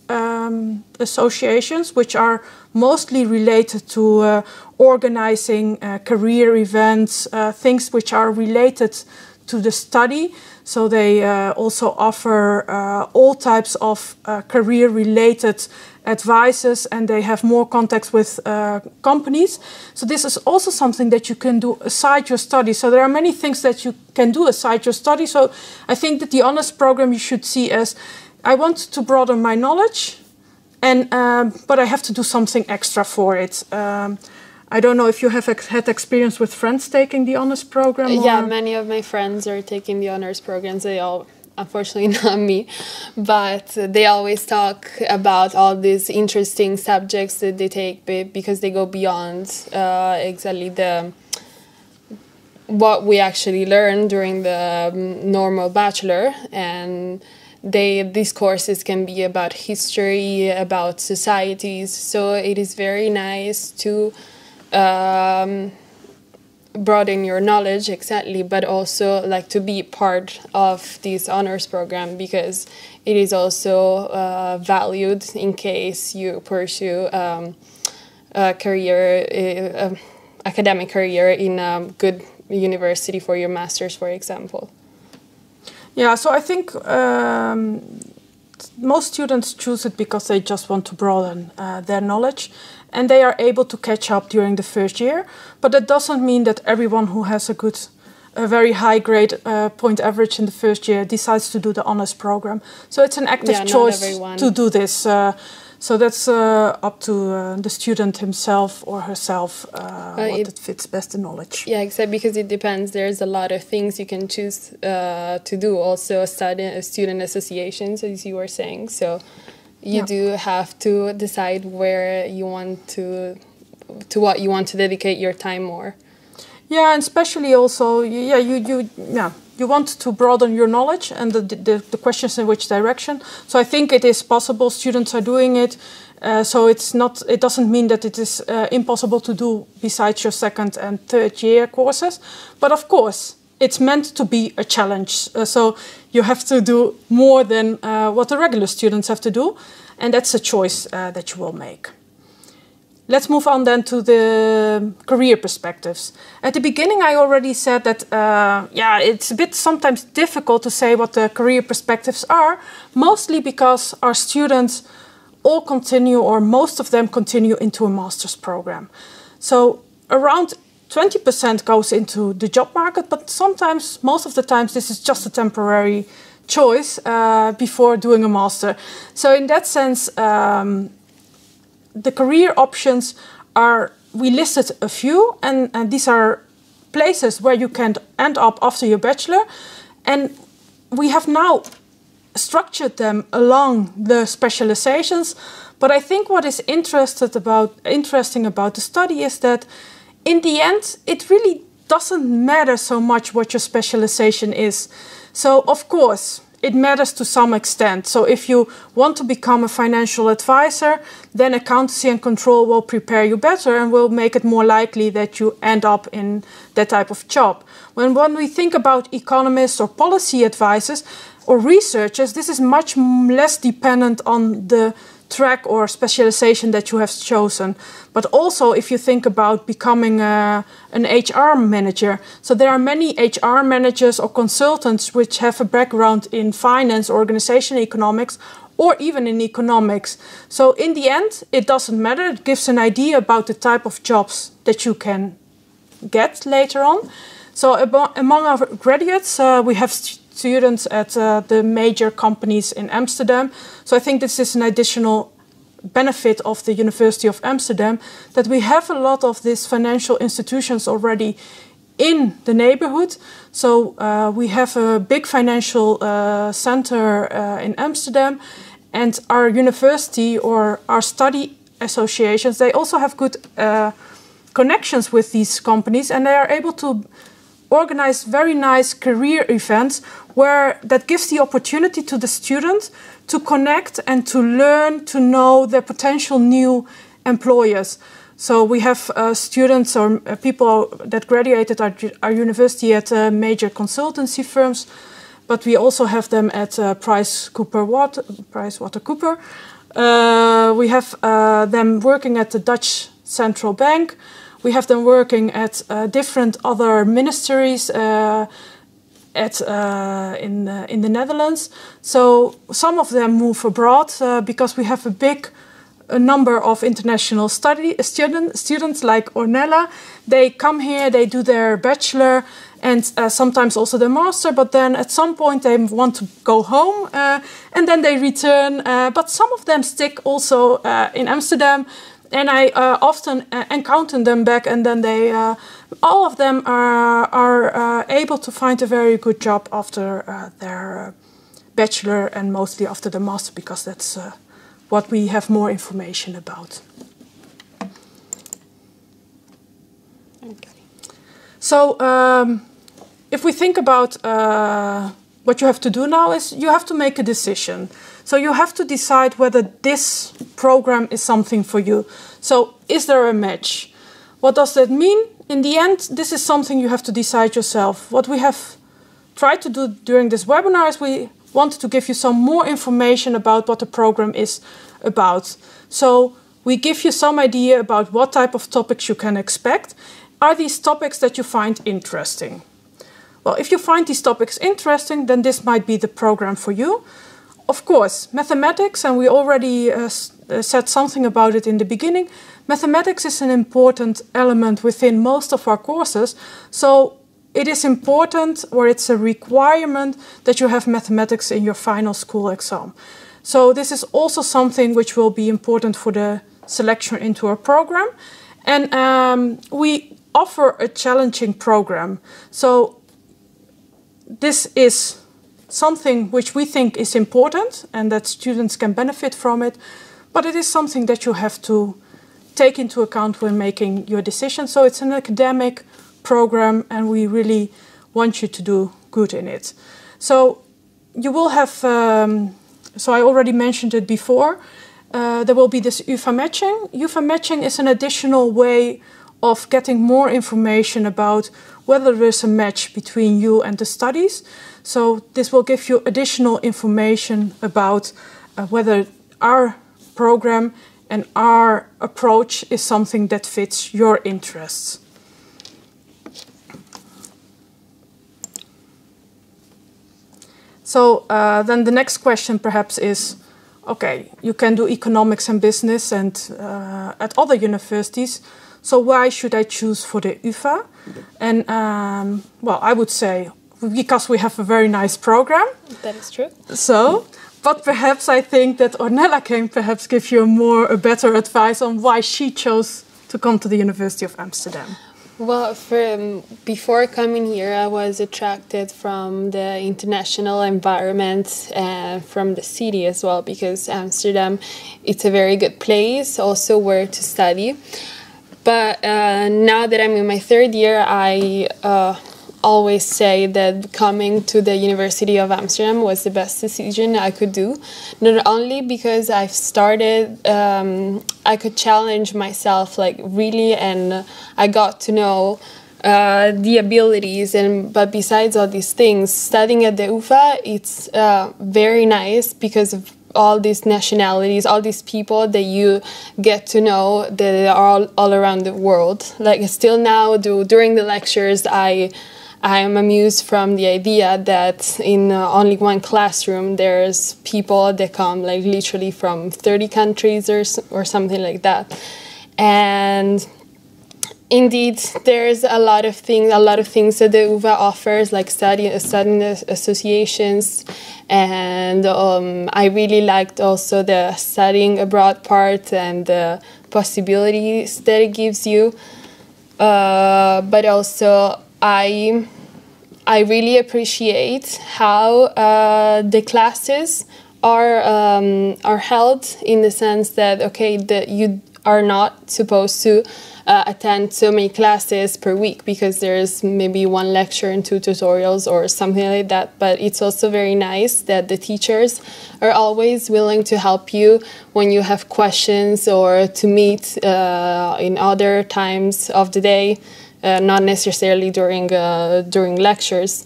um, associations, which are mostly related to uh, organizing uh, career events, uh, things which are related to the study. So they uh, also offer uh, all types of uh, career-related advices, and they have more contacts with uh, companies. So this is also something that you can do aside your study. So there are many things that you can do aside your study. So I think that the honors program you should see as, I want to broaden my knowledge, and um, but I have to do something extra for it. Um, I don't know if you have ex had experience with friends taking the honors program. Or? Yeah, many of my friends are taking the honors programs. They all, unfortunately not me, but they always talk about all these interesting subjects that they take because they go beyond uh, exactly the what we actually learn during the normal bachelor. And they these courses can be about history, about societies. So it is very nice to Um, broaden your knowledge, exactly, but also like to be part of this honors program, because it is also uh, valued in case you pursue um, a career, uh, academic career in a good university for your master's, for example. Yeah, so I think um, most students choose it because they just want to broaden uh, their knowledge, and they are able to catch up during the first year. But that doesn't mean that everyone who has a good, a very high grade uh, point average in the first year decides to do the honors program. So it's an active yeah, choice to do this. Uh, so that's uh, up to uh, the student himself or herself uh, uh, what it, it fits best the knowledge. Yeah, except because it depends. There's a lot of things you can choose uh, to do. Also, study, student associations, as you were saying. So you yeah. do have to decide where you want to, to what you want to dedicate your time more. Yeah, and especially also, yeah, you you yeah you want to broaden your knowledge and the the, the questions in which direction. So I think it is possible. Students are doing it. Uh, so it's not. It doesn't mean that it is uh, impossible to do besides your second and third year courses. But of course, it's meant to be a challenge. Uh, so you have to do more than uh, what the regular students have to do, and that's a choice uh, that you will make. Let's move on then to the career perspectives. At the beginning, I already said that, uh, yeah, it's a bit sometimes difficult to say what the career perspectives are, mostly because our students all continue, or most of them continue, into a master's program. So around twenty percent goes into the job market, but sometimes, most of the times, this is just a temporary choice uh, before doing a master. So in that sense, um, the career options are, we listed a few, and, and these are places where you can end up after your bachelor. And we have now structured them along the specializations. But I think what is interested about, interesting about the study is that in the end, it really doesn't matter so much what your specialization is. So of course, it matters to some extent. So if you want to become a financial advisor, then accountancy and control will prepare you better and will make it more likely that you end up in that type of job. When, when we think about economists or policy advisors or researchers, this is much less dependent on the track or specialization that you have chosen. But also if you think about becoming a, an H R manager. So there are many H R managers or consultants which have a background in finance, organization economics, or even in economics. So in the end, it doesn't matter. It gives an idea about the type of jobs that you can get later on. So among our graduates, uh, we have st students at uh, the major companies in Amsterdam. So I think this is an additional benefit of the University of Amsterdam, that we have a lot of these financial institutions already in the neighborhood. So uh, we have a big financial uh, center uh, in Amsterdam, and our university or our study associations, they also have good uh, connections with these companies, and they are able to organize very nice career events where that gives the opportunity to the student to connect and to learn to know their potential new employers. So we have uh, students or uh, people that graduated our, our university at uh, major consultancy firms, but we also have them at uh, Price Cooper Water, Price Water Cooper. Uh, we have uh, them working at the Dutch Central Bank. We have them working at uh, different other ministries uh, at uh, in uh, in the Netherlands. So some of them move abroad uh, because we have a big a number of international study student, students like Ornella. They come here, they do their bachelor and uh, sometimes also their master, but then at some point they want to go home uh, and then they return. Uh, but some of them stick also uh, in Amsterdam. And I uh, often uh, encounter them back, and then they, uh, all of them are, are uh, able to find a very good job after uh, their uh, bachelor and mostly after the master, because that's uh, what we have more information about. Okay. So um, if we think about uh, what you have to do now is you have to make a decision. So you have to decide whether this program is something for you. So is there a match? What does that mean? in the end, this is something you have to decide yourself. What we have tried to do during this webinar is we wanted to give you some more information about what the program is about. So we give you some idea about what type of topics you can expect. Are these topics that you find interesting? Well, if you find these topics interesting, then this might be the program for you. Of course, mathematics, and we already uh, said something about it in the beginning, mathematics is an important element within most of our courses. So it is important, or it's a requirement, that you have mathematics in your final school exam. So this is also something which will be important for the selection into our program. And um, we offer a challenging program. So this is something which we think is important and that students can benefit from it, but it is something that you have to take into account when making your decision. So it's an academic program and we really want you to do good in it. So you will have, um, so I already mentioned it before, uh, there will be this U F A matching. U F A matching is an additional way of getting more information about whether there is a match between you and the studies. So this will give you additional information about uh, whether our program and our approach is something that fits your interests. So uh, then the next question perhaps is, okay, you can do economics and business and uh, at other universities, so why should I choose for the U F A? And um, well, I would say because we have a very nice program. That is true. So, but perhaps I think that Ornella can perhaps give you a more, a better advice on why she chose to come to the University of Amsterdam. Well, from before coming here, I was attracted from the international environment and from the city as well, because Amsterdam, it's a very good place also where to study. But uh, now that I'm in my third year, I uh, always say that coming to the University of Amsterdam was the best decision I could do. Not only because I've started, um, I could challenge myself like really, and I got to know uh, the abilities. And but besides all these things, studying at the U F A, it's uh, very nice because of all these nationalities, all these people that you get to know that are all, all around the world. Like still now, do, during the lectures, I I am amused from the idea that in uh, only one classroom there's people that come like literally from thirty countries or or something like that. And indeed, there's a lot of things, a lot of things that the U V A offers, like study, studying associations, and um, I really liked also the studying abroad part and the possibilities that it gives you. Uh, but also, I I really appreciate how uh, the classes are um, are held in the sense that okay, that you are not supposed to uh, attend so many classes per week because there's maybe one lecture and two tutorials or something like that. But it's also very nice that the teachers are always willing to help you when you have questions or to meet uh, in other times of the day, uh, not necessarily during uh, during lectures.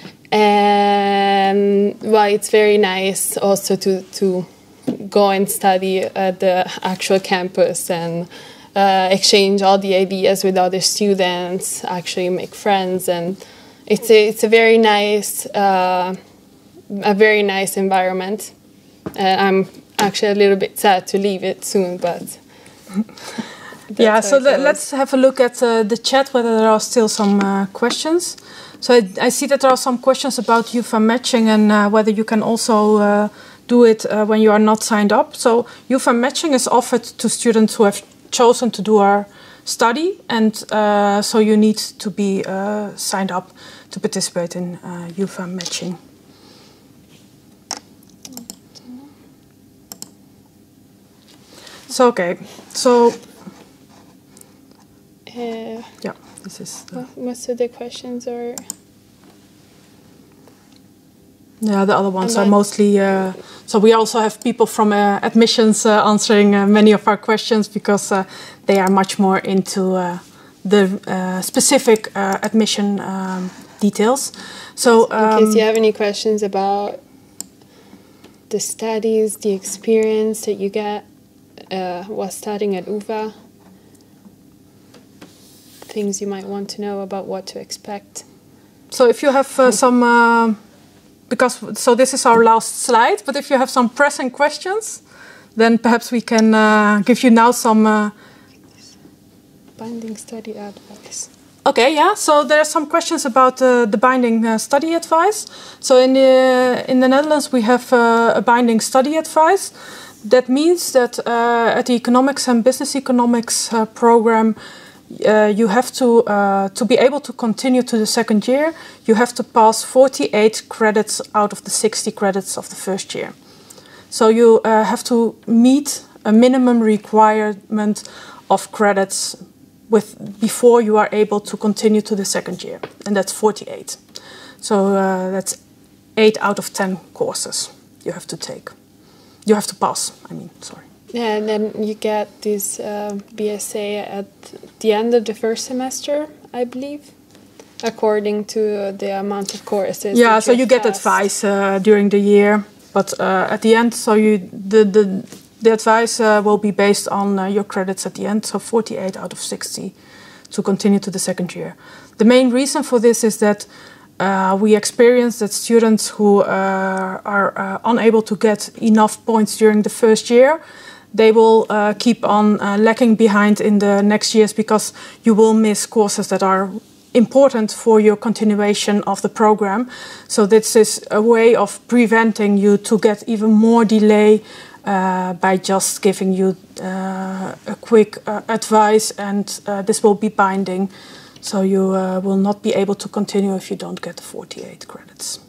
And well, it's very nice also to to go and study at the actual campus and uh, exchange all the ideas with other students, actually make friends, and it's a, it's a very nice uh, a very nice environment. And I'm actually a little bit sad to leave it soon, but yeah. So le let's have a look at uh, the chat whether there are still some uh, questions. So I, I see that there are some questions about U F A matching and uh, whether you can also uh, do it uh, when you are not signed up. So U F A matching is offered to students who have chosen to do our study, and uh, so you need to be uh, signed up to participate in uh, U F A matching. So okay, so uh, yeah, this is the most of the questions are. Yeah, the other ones are mostly. Uh, so we also have people from uh, admissions uh, answering uh, many of our questions because uh, they are much more into uh, the uh, specific uh, admission um, details. So, um, in case you have any questions about the studies, the experience that you get uh, while studying at U V A, things you might want to know about what to expect. So if you have uh, some, uh, because, so this is our last slide, but if you have some pressing questions, then perhaps we can uh, give you now some... Uh, binding study advice. Okay, yeah, so there are some questions about uh, the binding uh, study advice. So in the, in the Netherlands we have uh, a binding study advice. That means that uh, at the Economics and Business Economics uh, program, uh, you have to, uh, to be able to continue to the second year, you have to pass forty-eight credits out of the sixty credits of the first year. So you uh, have to meet a minimum requirement of credits with before you are able to continue to the second year, and that's forty-eight. So uh, that's eight out of ten courses you have to take. You have to pass, I mean, sorry. Yeah, and then you get this uh, B S A at the end of the first semester, I believe, according to the amount of courses. Yeah, so you get passed. advice uh, during the year, but uh, at the end, so you the the the advice uh, will be based on uh, your credits at the end. So forty-eight out of sixty to continue to the second year. The main reason for this is that uh, we experience that students who uh, are uh, unable to get enough points during the first year, they will uh, keep on uh, lagging behind in the next years because you will miss courses that are important for your continuation of the program. So this is a way of preventing you to get even more delay uh, by just giving you uh, a quick uh, advice, and uh, this will be binding. So you uh, will not be able to continue if you don't get the forty-eight credits.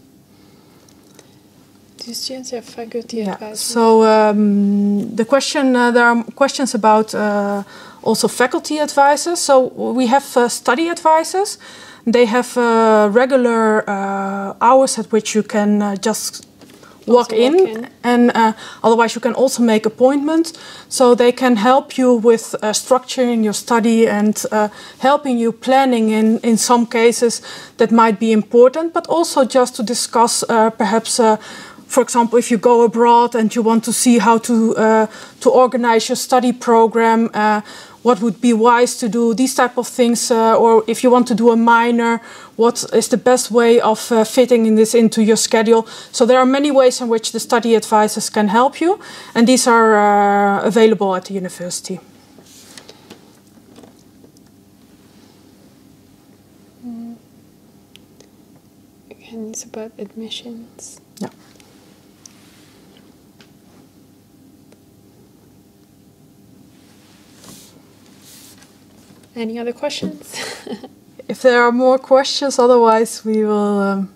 Do students have faculty Yeah. advice? So um, the question, uh, there are questions about uh, also faculty advisors. So we have uh, study advisors. They have uh, regular uh, hours at which you can uh, just walk in, walk in, and uh, otherwise you can also make appointments. So they can help you with uh, structuring your study and uh, helping you planning in, in some cases that might be important, but also just to discuss uh, perhaps uh, for example, if you go abroad and you want to see how to uh, to organize your study program, uh, what would be wise to do, these type of things, uh, or if you want to do a minor, what is the best way of uh, fitting in this into your schedule. So there are many ways in which the study advisors can help you, and these are uh, available at the university. Mm. And it's about admissions. Yeah. Any other questions? If there are more questions, otherwise we will... Um...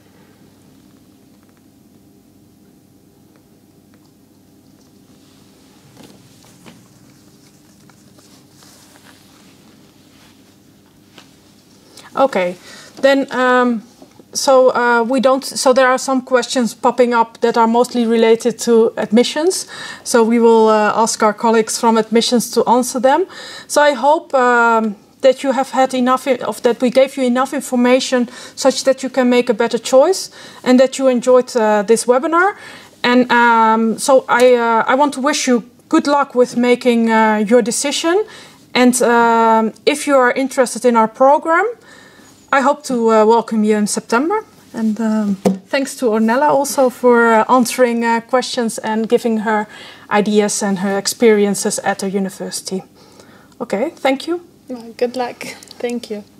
Okay, then um, so uh, we don't. So there are some questions popping up that are mostly related to admissions. So we will uh, ask our colleagues from admissions to answer them. So I hope um, that you have had enough of that. We gave you enough information such that you can make a better choice, and that you enjoyed uh, this webinar. And um, so I uh, I want to wish you good luck with making uh, your decision. And um, if you are interested in our program, I hope to uh, welcome you in September. And um, thanks to Ornella also for uh, answering uh, questions and giving her ideas and her experiences at the university. Okay, thank you. Well, good luck. Thank you.